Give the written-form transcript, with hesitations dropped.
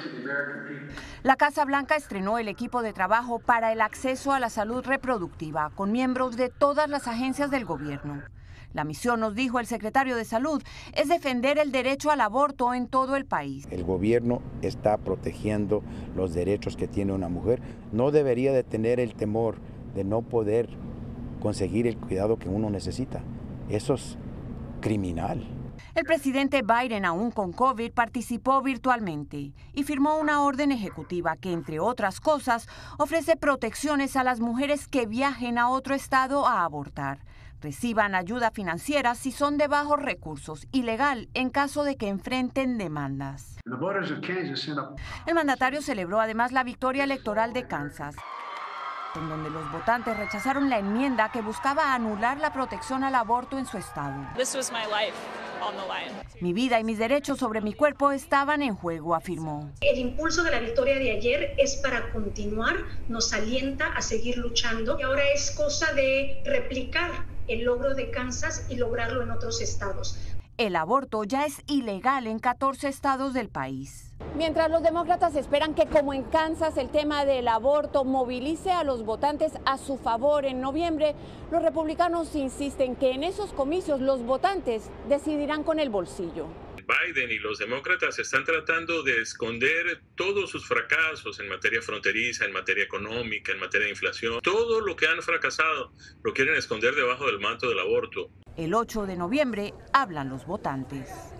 La Casa Blanca estrenó el equipo de trabajo para el acceso a la salud reproductiva con miembros de todas las agencias del gobierno. La misión, nos dijo el secretario de Salud, es defender el derecho al aborto en todo el país. El gobierno está protegiendo los derechos que tiene una mujer. No debería de tener el temor de no poder conseguir el cuidado que uno necesita. Eso es criminal. El presidente Biden, aún con COVID, participó virtualmente y firmó una orden ejecutiva que, entre otras cosas, ofrece protecciones a las mujeres que viajen a otro estado a abortar. Reciban ayuda financiera si son de bajos recursos y legal en caso de que enfrenten demandas. El mandatario celebró además la victoria electoral de Kansas, en donde los votantes rechazaron la enmienda que buscaba anular la protección al aborto en su estado. Mi vida y mis derechos sobre mi cuerpo estaban en juego, afirmó. El impulso de la victoria de ayer es para continuar, nos alienta a seguir luchando y ahora es cosa de replicar el logro de Kansas y lograrlo en otros estados. El aborto ya es ilegal en 14 estados del país. Mientras los demócratas esperan que, como en Kansas, el tema del aborto movilice a los votantes a su favor en noviembre, los republicanos insisten que en esos comicios los votantes decidirán con el bolsillo. Biden y los demócratas están tratando de esconder todos sus fracasos en materia fronteriza, en materia económica, en materia de inflación. Todo lo que han fracasado lo quieren esconder debajo del manto del aborto. El 8 de noviembre hablan los votantes.